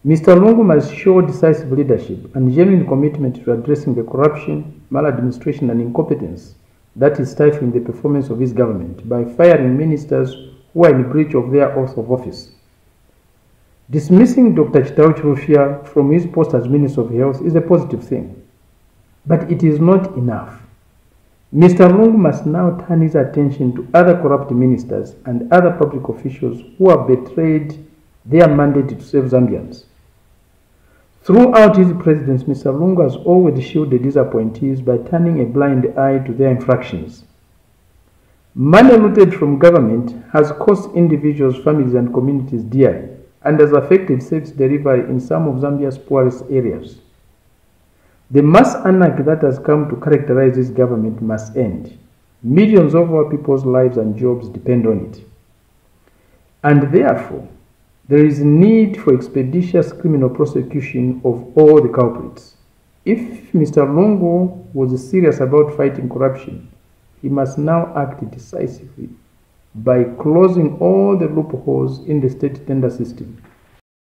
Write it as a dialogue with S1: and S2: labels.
S1: Mr. Lungu must show decisive leadership and genuine commitment to addressing the corruption, maladministration, and incompetence that is stifling the performance of his government by firing ministers who are in breach of their oath of office. Dismissing Dr. Chitalu Chilufya from his post as Minister of Health is a positive thing, but it is not enough. Mr. Lungu must now turn his attention to other corrupt ministers and other public officials who have betrayed their mandate to save Zambians. Throughout his presidency, Mr. Lungu has always shielded his appointees by turning a blind eye to their infractions. Money looted from government has cost individuals, families, and communities dearly and has affected service delivery in some of Zambia's poorest areas. The mass anarchy that has come to characterize this government must end. Millions of our people's lives and jobs depend on it. And therefore, there is a need for expeditious criminal prosecution of all the culprits. If Mr. Lungu was serious about fighting corruption, he must now act decisively by closing all the loopholes in the state tender system.